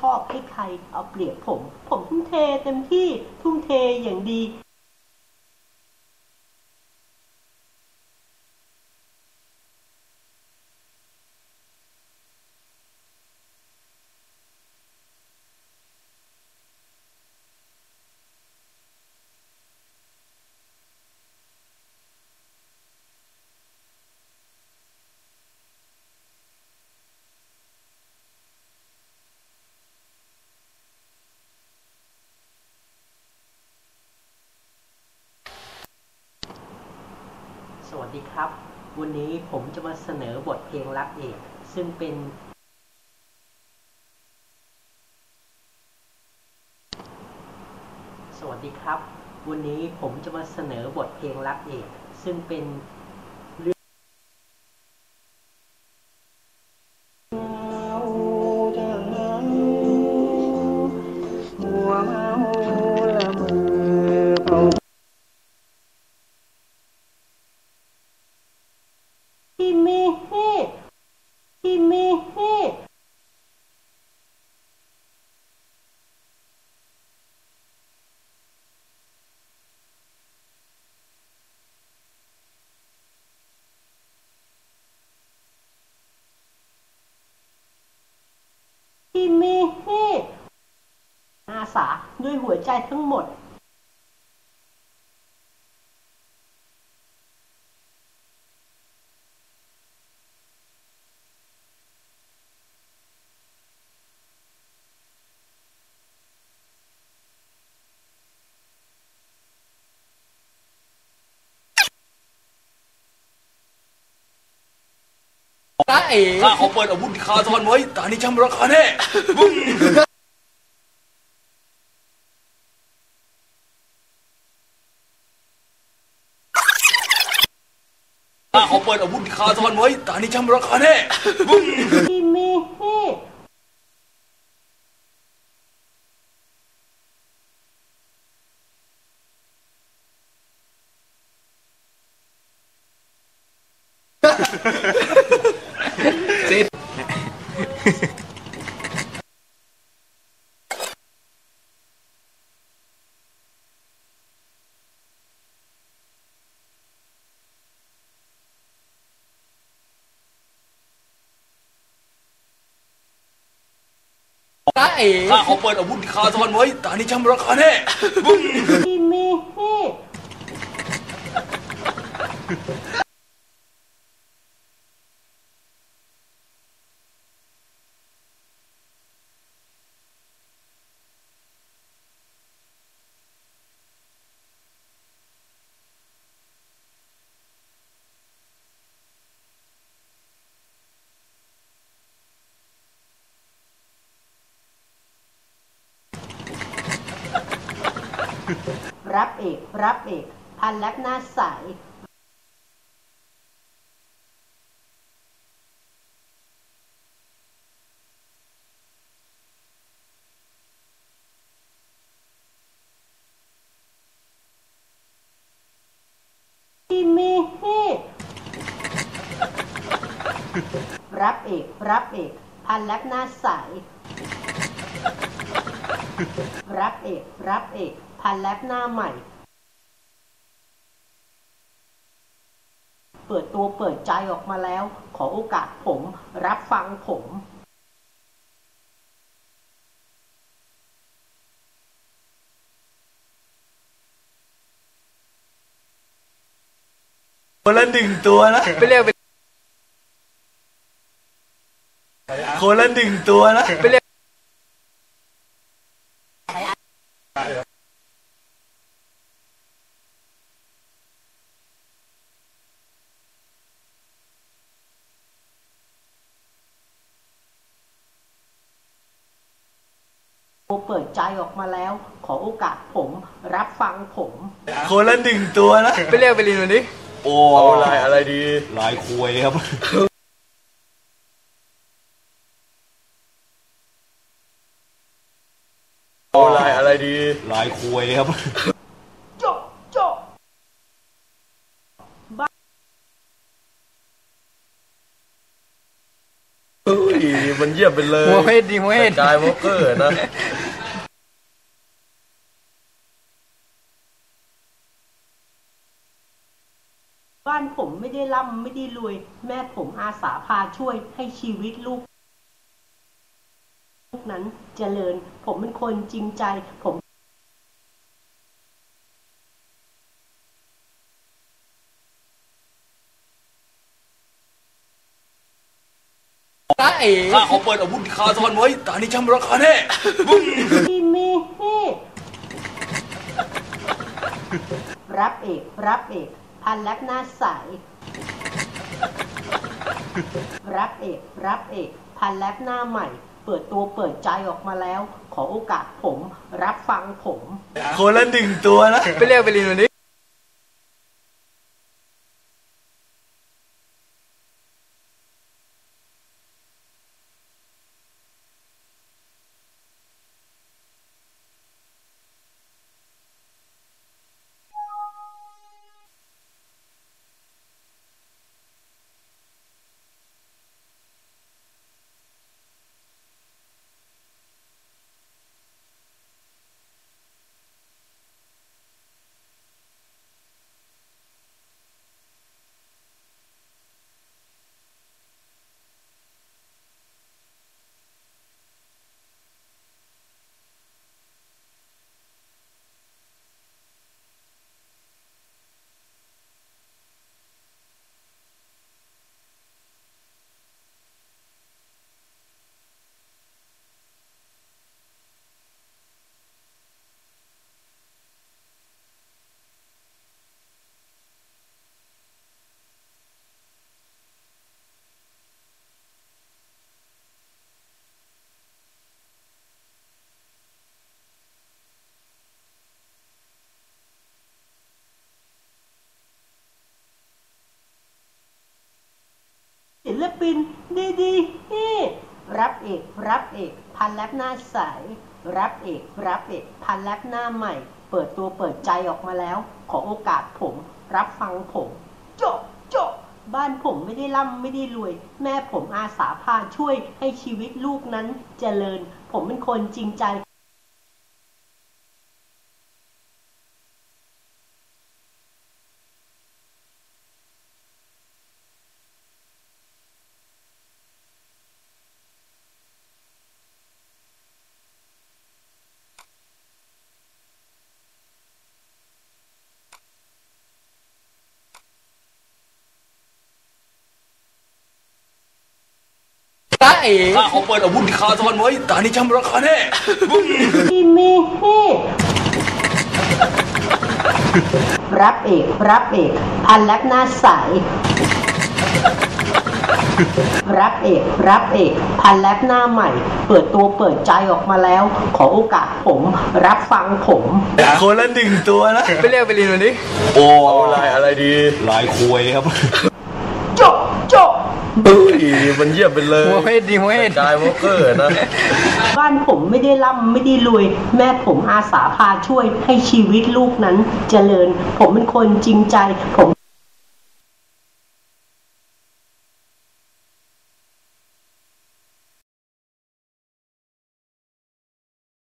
อบให้ใครเอาเปรียบผมทุ่มเทเต็มที่ทุ่มเทอย่างดีสวัสดีครับวันนี้ผมจะมาเสนอบทเพลงรักเอกซึ่งเป็นสวัสดีครับวันนี้ผมจะมาเสนอบทเพลงรักเอกซึ่งเป็นที่มีที่มีที่มีอาสาด้วยหัวใจทั้งหมดข้าขอเปิดอาวุธคาทอนไว้ตานี้ช่างราคาแน่ข้าขอเปิดอาวุธคาทอนไว้ตานี้ช่างราคาแน่ที่มีข้าขอเปิดอาวุธคาทอนไว้ตานี้ช่างราคาแน่ที่มีรับเอกพันแลบหน้าใสที่มีรับเอกพันแลบหน้าใสรับเอกพันแลบหน้าใหม่เปิดตัวเปิดใจออกมาแล้วขอโอกาสผมรับฟังผมคนละหนึ่งตัวนะไปเรียกไปคนละหนึ่งตัวนะไปเรียกเปิดใจออกมาแล้วขอโอกาสผมรับฟังผมคนละหนึ่งตัวนะไปเรียกไปเรียนวันนี้โอ้ลายอะไรดีลายคุยครับโอ้ลายอะไรดีลายคุยครับโจบ้าเฮ้ยมันเยี่ยมไปเลยโมเฮดดีโมเฮดกายวอล์กเกอร์นะบ้านผมไม่ได้ร่ำไม่ได้รวย แม่ผมอาสาพาช่วยให้ชีวิตลูกนั้นเจริญ ผมเป็นคนจริงใจผมข้าขอเปิดอาวุธคาซ่อนไว้ตานี้ช่ำราคาแน่บึ้มมีรับเอกพันแลบหน้าใสรับเอกพันแลบหน้าใหม่ เปิดตัวเปิดใจออกมาแล้ว ขอโอกาสผมรับฟังผมคนละ1 ตัวนะไปเรียกไปลินวันนี้ศิลปินดีรับเอกพันแลบหน้าใสรับเอกพันแลบหน้าใหม่ เปิดตัวเปิดใจออกมาแล้ว ขอโอกาสผมรับฟังผมโจะบ้านผมไม่ได้ร่ำไม่ได้รวย แม่ผมอาสาพาช่วยให้ชีวิตลูกนั้นเจริญ ผมเป็นคนจริงใจข้าขอเปิดอาวุธคาซ่อนไว้ตานี้ช่ำราคาแน่บึ้มมีรับเอกพันแลบหน้าใสรับเอกพันแลบหน้าใหม่ เปิดตัวเปิดใจออกมาแล้ว ขอโอกาสผมรับฟังผมคนละ1 ตัวนะไปเรียกไปลินวันนี้โอ้อะไรดีลายควยครับโจะเฮ้ยมันเยี่ยมไปเลยโมเฮดดีโมเฮดกายวอล์กเกอร์นะบ้านผมไม่ได้ร่ำไม่ได้รวย แม่ผมอาสาพาช่วยให้ชีวิตลูกนั้นเจริญ ผมเป็นคนจริงใจผม